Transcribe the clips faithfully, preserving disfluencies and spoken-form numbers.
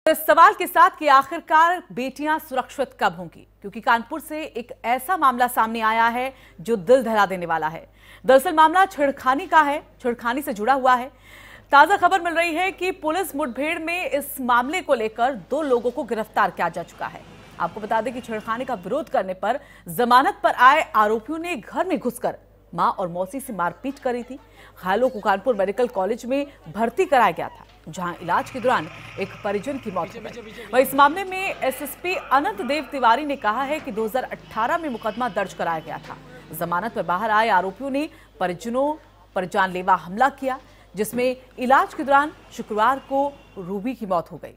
इस सवाल के साथ कि आखिरकार बेटियां सुरक्षित कब होंगी, क्योंकि कानपुर से एक ऐसा मामला सामने आया है जो दिल दहला देने वाला है। दरअसल मामला छेड़खानी का है, छेड़खानी से जुड़ा हुआ है। ताजा खबर मिल रही है कि पुलिस मुठभेड़ में इस मामले को लेकर दो लोगों को गिरफ्तार किया जा चुका है। आपको बता दें कि छेड़खानी का विरोध करने पर जमानत पर आए आरोपियों ने घर में घुसकर मां और मौसी से मारपीट करी थी। घायलों को कानपुर मेडिकल कॉलेज में भर्ती कराया गया था, जहां इलाज के दौरान एक परिजन की मौत हो गई। वहीं इस मामले में एसएसपी अनंत देव तिवारी ने कहा है कि दो हज़ार अठारह में मुकदमा दर्ज कराया गया था। जमानत पर बाहर आए आरोपियों ने परिजनों पर जानलेवा हमला किया, जिसमें इलाज के दौरान शुक्रवार को रूबी की मौत हो गई।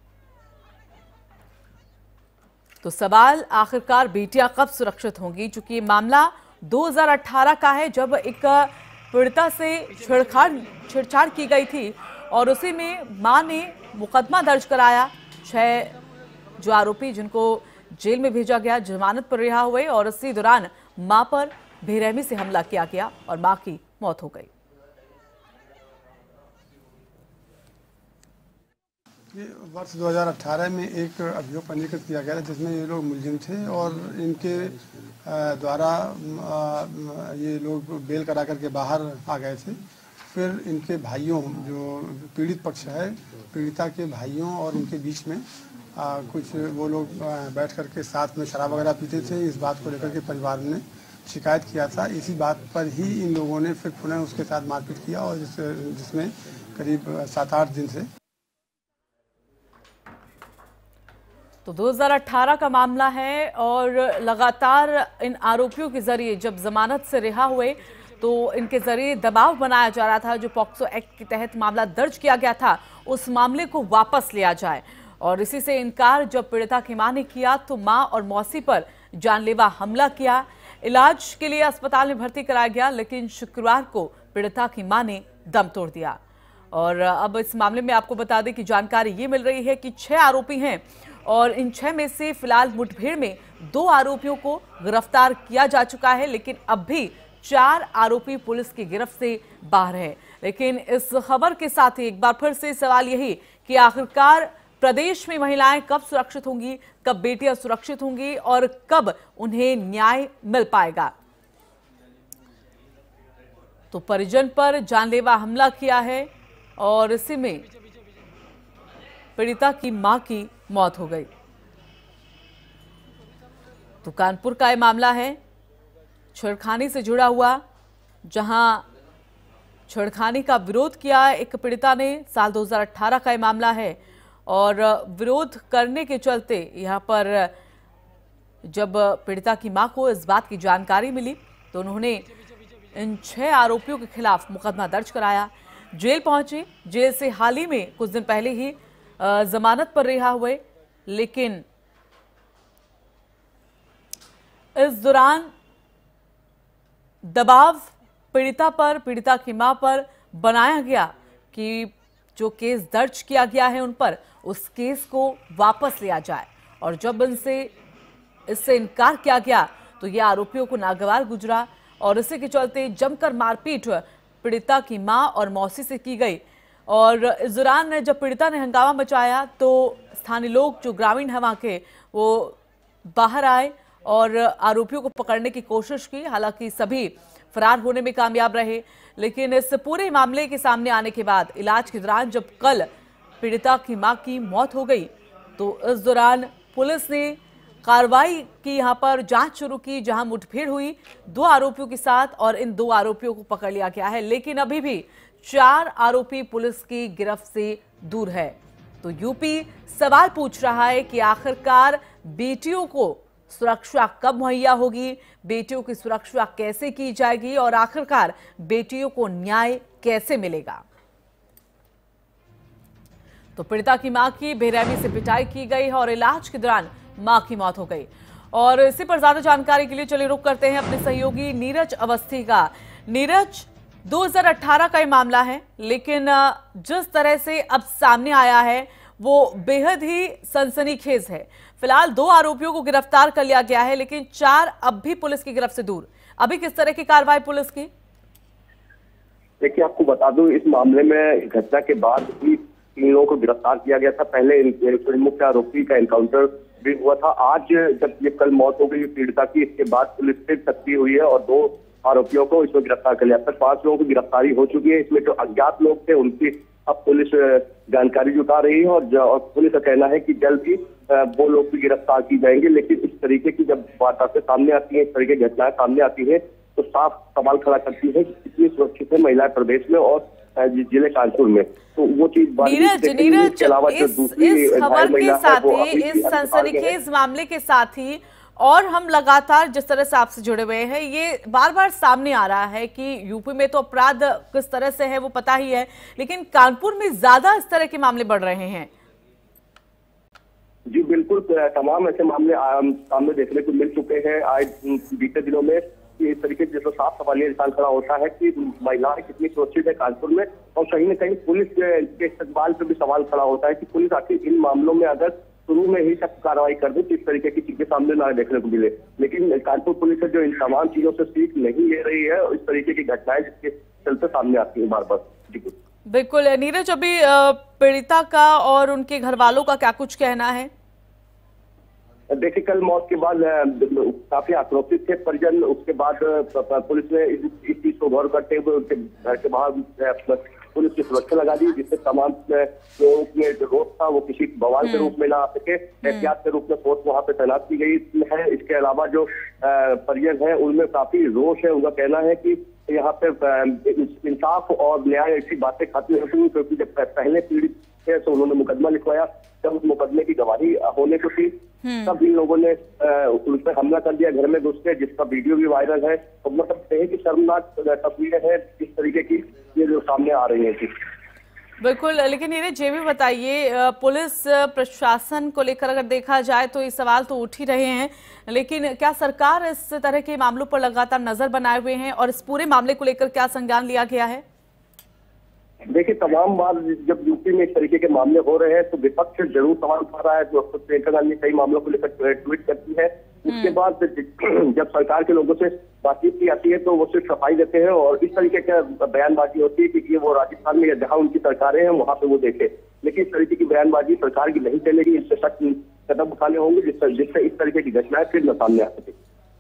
तो सवाल आखिरकार बेटियां कब सुरक्षित होंगी, चूंकि ये मामला दो हज़ार अठारह का है, जब एक पीड़िता से छेड़छाड़ छेड़छाड़ की गई थी और उसी में मां ने मुकदमा दर्ज कराया। छह जो आरोपी जिनको जेल में भेजा गया जमानत पर रिहा हुए और इसी दौरान मां पर बेरहमी से हमला किया गया और मां की मौत हो गई। ये वर्ष दो हज़ार अठारह में एक अभियोग पंजीकृत किया गया था, जिसमें ये लोग मुलजिम थे और इनके द्वारा ये लोग बेल करा करके बाहर आ गए थे। फिर इनके भाइयों, जो पीड़ित पक्ष है, पीड़िता के भाइयों और इनके बीच में आ, कुछ वो लोग बैठ करके साथ में शराब वगैरह पीते थे। इस बात को लेकर के परिवार ने शिकायत किया था। इसी बात पर ही इन लोगों ने फिर पुनः उसके साथ मारपीट किया और जिस जिसमें करीब सात आठ दिन से तो दो हज़ार अठारह का मामला है और लगातार इन आरोपियों के जरिए जब जमानत से रिहा हुए तो इनके जरिए दबाव बनाया जा रहा था। जो पॉक्सो एक्ट के तहत मामला दर्ज किया गया था, उस मामले को वापस लिया जाए, और इसी से इनकार जब पीड़िता की मां ने किया तो मां और मौसी पर जानलेवा हमला किया। इलाज के लिए अस्पताल में भर्ती कराया गया, लेकिन शुक्रवार को पीड़िता की मां ने दम तोड़ दिया। और अब इस मामले में आपको बता दें कि जानकारी ये मिल रही है कि छह आरोपी हैं और इन छह में से फिलहाल मुठभेड़ में दो आरोपियों को गिरफ्तार किया जा चुका है, लेकिन अब भी चार आरोपी पुलिस की गिरफ्त से बाहर है। लेकिन इस खबर के साथ ही एक बार फिर से सवाल यही कि आखिरकार प्रदेश में महिलाएं कब सुरक्षित होंगी, कब बेटियां सुरक्षित होंगी और कब उन्हें न्याय मिल पाएगा। तो परिजन पर जानलेवा हमला किया है और इसी में पीड़िता की मां की मौत हो गई। तो कानपुर का यह मामला है, छेड़खानी से जुड़ा हुआ, जहां छेड़खानी का विरोध किया एक पीड़िता ने। साल दो हज़ार अठारह का यह मामला है और विरोध करने के चलते यहां पर जब पीड़िता की मां को इस बात की जानकारी मिली तो उन्होंने इन छह आरोपियों के खिलाफ मुकदमा दर्ज कराया। जेल पहुंचे, जेल से हाल ही में कुछ दिन पहले ही जमानत पर रिहा हुए, लेकिन इस दौरान दबाव पीड़िता पर, पीड़िता की मां पर बनाया गया कि जो केस दर्ज किया गया है उन पर, उस केस को वापस लिया जाए। और जब इनसे इससे इनकार किया गया तो ये आरोपियों को नागवार गुजरा और इसी के चलते जमकर मारपीट पीड़िता की मां और मौसी से की गई। और इस दौरान जब पीड़िता ने हंगामा मचाया तो स्थानीय लोग, जो ग्रामीण हैं वहां के, वो बाहर आए और आरोपियों को पकड़ने की कोशिश की। हालांकि सभी फरार होने में कामयाब रहे, लेकिन इस पूरे मामले के सामने आने के बाद इलाज के दौरान जब कल पीड़िता की मां की मौत हो गई तो इस दौरान पुलिस ने कार्रवाई की, यहां पर जांच शुरू की, जहां मुठभेड़ हुई दो आरोपियों के साथ और इन दो आरोपियों को पकड़ लिया गया है। लेकिन अभी भी चार आरोपी पुलिस की गिरफ्त से दूर है। तो यूपी सवाल पूछ रहा है कि आखिरकार बेटियों को सुरक्षा कब मुहैया होगी, बेटियों की सुरक्षा कैसे की जाएगी और आखिरकार बेटियों को न्याय कैसे मिलेगा। तो पीड़िता की मां की बेरहमी से पिटाई की गई और इलाज के दौरान मां की मौत हो गई। और इसी पर ज्यादा जानकारी के लिए चलिए रुक करते हैं अपने सहयोगी नीरज अवस्थी का। नीरज, दो हज़ार अठारह का ये मामला है, लेकिन जिस तरह से अब सामने आया है वो बेहद ही सनसनीखेज है। फिलहाल दो आरोपियों को गिरफ्तार कर लिया गया है, लेकिन चार अब भी पुलिस की गिरफ्त से दूर। अभी किस तरह की कार्रवाई पुलिस की? देखिए, आपको बता दूं, इस मामले में घटना के बाद ही तीन लोगों को गिरफ्तार किया गया था। पहले इन मुख्य आरोपी का एनकाउंटर भी हुआ था। आज जब ये कल मौत हो गई पीड़िता की, इसके बाद पुलिस फिर सक्रिय हुई है और दो आरोपियों को इसमें गिरफ्तार कर लिया। अब तक पांच लोगों की गिरफ्तारी हो चुकी है। इसमें जो अज्ञात लोग थे उनकी अब पुलिस जानकारी जुटा रही है और, और पुलिस का कहना है कि जल्द ही वो लोग भी गिरफ्तार की जाएंगे। लेकिन इस तरीके की जब वारदातें सामने आती है, इस तरीके की घटनाएं सामने आती है, तो साफ सवाल खड़ा करती है कि कितनी सुरक्षित है महिलाएं प्रदेश में और जिले कानपुर में। तो वो चीज नीरज नीरज के अलावा जो दूसरी इस खबर के साथ ही, इस सनसनीखेज मामले के साथ ही और हम लगातार जिस तरह से आपसे जुड़े हुए हैं, ये बार बार सामने आ रहा है कि यूपी में तो अपराध किस तरह से है वो पता ही है, लेकिन कानपुर में ज्यादा इस तरह के मामले बढ़ रहे हैं। जी बिल्कुल, तमाम ऐसे मामले सामने देखने को मिल चुके हैं आज बीते दिनों में। इस तरीके से जो साफ सवाल ये निशान खड़ा होता है कि महिलाएं कितनी सुरक्षित है कानपुर में, और कहीं न कहीं पुलिस के इस्तेमाल पर भी सवाल खड़ा होता है कि पुलिस आखिर इन मामलों में अगर शुरू में ही सख्त कार्रवाई कर दे तो इस तरीके की चीजें सामने ना देखने को मिले। लेकिन कानपुर पुलिस है जो इन तमाम चीजों से सीख नहीं ले रही है और इस तरीके की घटनाएं जिसके चलते सामने आती है बार बार। जी बिल्कुल नीरज, अभी पीड़िता का और उनके घर वालों का क्या कुछ कहना है? देखिए, कल मौत के बाद काफी आक्रोशित थे परिजन। उसके बाद पुलिस ने इस चीज को गौर करते हुए उनके घर के बाहर पुलिस की सुरक्षा लगा दी, जिससे तमाम लोगों में जो रोष था वो किसी बवाल के रूप में ना आ सके। एहतियात के रूप में फोर्स वहां पे तैनात की गई है। इसके अलावा जो परिजन है उनमें काफी रोष है। उनका कहना है कि यहाँ पे इंसाफ और न्याय ऐसी बातें खाती होती, क्योंकि जब पहले पीड़ित थे तो उन्होंने मुकदमा लिखवाया, जब उस मुकदमे की गवाही होने को थी तब इन लोगों ने उन पर हमला कर दिया, घर में घुस के, जिसका वीडियो भी वायरल है। तो मतलब कहें कि शर्मनाक तस्वीरें हैं इस तरीके की ये जो सामने आ रही है। बिल्कुल, लेकिन नीरज ये भी बताइए, पुलिस प्रशासन को लेकर अगर देखा जाए तो ये सवाल तो उठ ही रहे हैं, लेकिन क्या सरकार इस तरह के मामलों पर लगातार नजर बनाए हुए हैं और इस पूरे मामले को लेकर क्या संज्ञान लिया गया है? देखिए, तमाम बार जब यूपी में इस तरीके के मामले हो रहे हैं तो विपक्ष जरूर सवाल उठा रहा है। जो प्रियंका गांधी कई मामलों को लेकर ट्वीट करती है, उसके बाद जब सरकार के लोगों से बातचीत की जाती है तो वो सिर्फ सफाई देते हैं और इस तरीके का बयानबाजी होती है कि वो राजस्थान में या जहां उनकी सरकारें हैं वहां पे वो देखे। लेकिन इस तरीके की बयानबाजी सरकार की नहीं चलेगी, इससे सख्त कदम उठाने होंगे जिससे जिससे इस तरीके की घटनाएं फिर न सामने आ सके।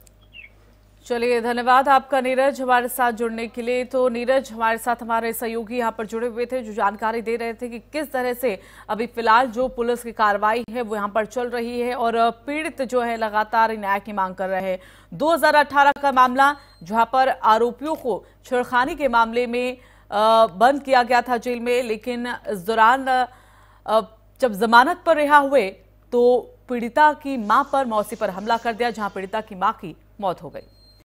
चलिए, धन्यवाद आपका नीरज हमारे साथ जुड़ने के लिए। तो नीरज हमारे साथ हमारे सहयोगी यहाँ पर जुड़े हुए थे जो जानकारी दे रहे थे कि किस तरह से अभी फिलहाल जो पुलिस की कार्रवाई है वो यहाँ पर चल रही है और पीड़ित जो है लगातार न्याय की मांग कर रहे हैं। दो हज़ार अठारह का मामला जहाँ पर आरोपियों को छेड़खानी के मामले में बंद किया गया था जेल में, लेकिन इस दौरान जब जमानत पर रिहा हुए तो पीड़िता की मां पर मौसी पर हमला कर दिया, जहां पीड़िता की मां की मौत हो गई।